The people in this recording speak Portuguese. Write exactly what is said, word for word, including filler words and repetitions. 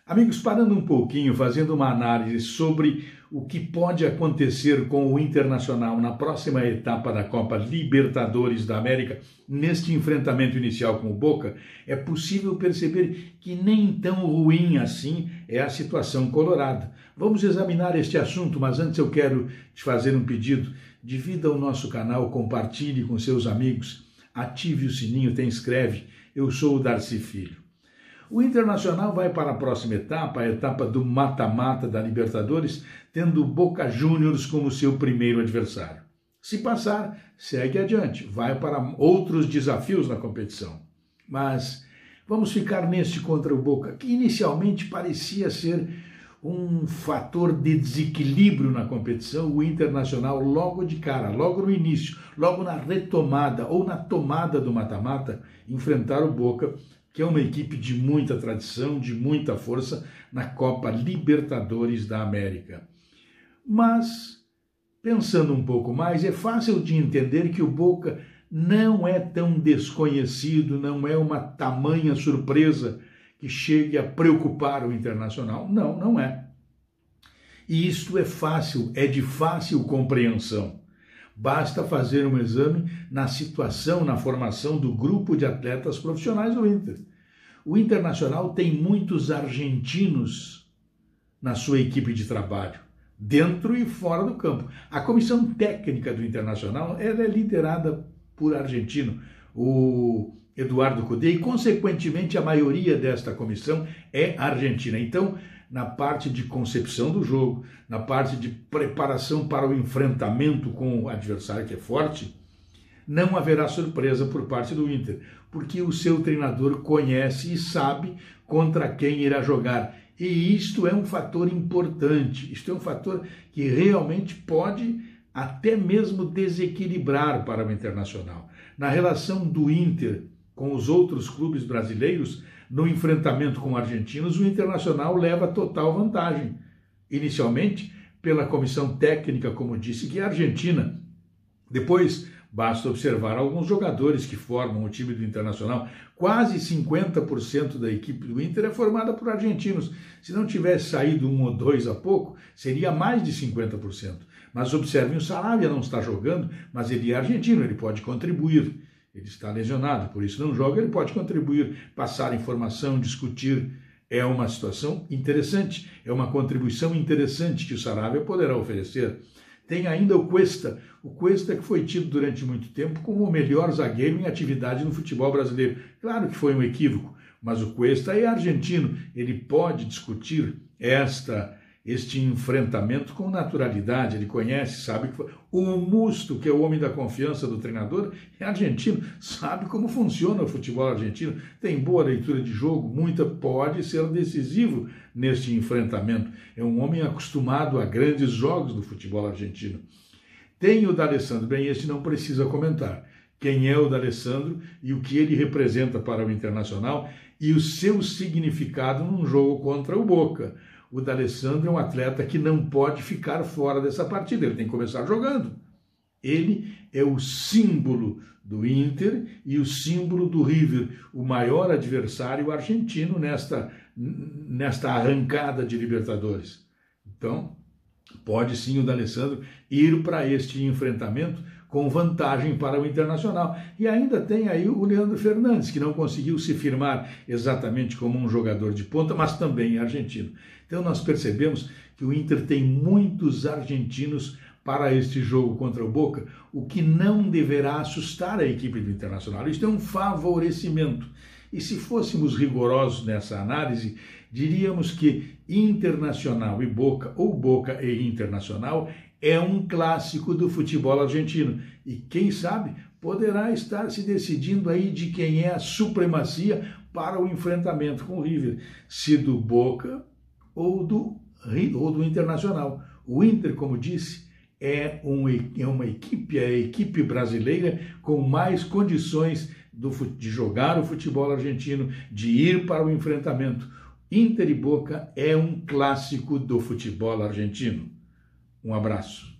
Amigos, parando um pouquinho, fazendo uma análise sobre o que pode acontecer com o Internacional na próxima etapa da Copa Libertadores da América, neste enfrentamento inicial com o Boca, é possível perceber que nem tão ruim assim é a situação colorada. Vamos examinar este assunto, mas antes eu quero te fazer um pedido. Divida o nosso canal, compartilhe com seus amigos, ative o sininho, te inscreve. Eu sou o Darcy Filho. O Internacional vai para a próxima etapa, a etapa do mata-mata da Libertadores, tendo o Boca Juniors como seu primeiro adversário. Se passar, segue adiante, vai para outros desafios na competição. Mas vamos ficar neste contra o Boca, que inicialmente parecia ser um fator de desequilíbrio na competição, o Internacional logo de cara, logo no início, logo na retomada ou na tomada do mata-mata, enfrentar o Boca, que é uma equipe de muita tradição, de muita força na Copa Libertadores da América. Mas, pensando um pouco mais, é fácil de entender que o Boca não é tão desconhecido, não é uma tamanha surpresa que chegue a preocupar o Internacional. Não, não é. E isto é fácil, é de fácil compreensão. Basta fazer um exame na situação, na formação do grupo de atletas profissionais do Inter. O Internacional tem muitos argentinos na sua equipe de trabalho, dentro e fora do campo. A comissão técnica do Internacional ela é liderada por argentino, o Eduardo Cudê, e consequentemente a maioria desta comissão é argentina. Então, na parte de concepção do jogo, na parte de preparação para o enfrentamento com o adversário que é forte, não haverá surpresa por parte do Inter, porque o seu treinador conhece e sabe contra quem irá jogar. E isto é um fator importante, isto é um fator que realmente pode até mesmo desequilibrar para o Internacional. Na relação do Inter com os outros clubes brasileiros, no enfrentamento com argentinos, o Internacional leva total vantagem. Inicialmente, pela comissão técnica, como disse, que é argentina. Depois, basta observar alguns jogadores que formam o time do Internacional. Quase cinquenta por cento da equipe do Inter é formada por argentinos. Se não tivesse saído um ou dois há pouco, seria mais de cinquenta por cento. Mas observem, o Sarabia não está jogando, mas ele é argentino, ele pode contribuir. Ele está lesionado, por isso não joga, ele pode contribuir, passar informação, discutir. É uma situação interessante, é uma contribuição interessante que o Sarabia poderá oferecer. Tem ainda o Cuesta, o Cuesta que foi tido durante muito tempo como o melhor zagueiro em atividade no futebol brasileiro. Claro que foi um equívoco, mas o Cuesta é argentino, ele pode discutir esta este enfrentamento com naturalidade, ele conhece, sabe que foi. O Musto, que é o homem da confiança do treinador, é argentino, sabe como funciona o futebol argentino, tem boa leitura de jogo, muita, pode ser decisivo neste enfrentamento. É um homem acostumado a grandes jogos do futebol argentino. Tem o D'Alessandro, bem, este não precisa comentar. Quem é o D'Alessandro e o que ele representa para o Internacional e o seu significado num jogo contra o Boca. O D'Alessandro é um atleta que não pode ficar fora dessa partida, ele tem que começar jogando. Ele é o símbolo do Inter e o símbolo do River, o maior adversário argentino nesta, nesta arrancada de Libertadores. Então, pode sim o D'Alessandro ir para este enfrentamento com vantagem para o Internacional. E ainda tem aí o Leandro Fernandes, que não conseguiu se firmar exatamente como um jogador de ponta, mas também é argentino. Então nós percebemos que o Inter tem muitos argentinos para este jogo contra o Boca, o que não deverá assustar a equipe do Internacional. Isto é um favorecimento. E se fôssemos rigorosos nessa análise, diríamos que Internacional e Boca, ou Boca e Internacional, é um clássico do futebol argentino. E quem sabe poderá estar se decidindo aí de quem é a supremacia para o enfrentamento com o River, se do Boca ou do, ou do Internacional. O Inter, como disse, é, um, é uma equipe, é a equipe brasileira com mais condições do, de jogar o futebol argentino, de ir para o enfrentamento. Inter e Boca é um clássico do futebol argentino. Um abraço.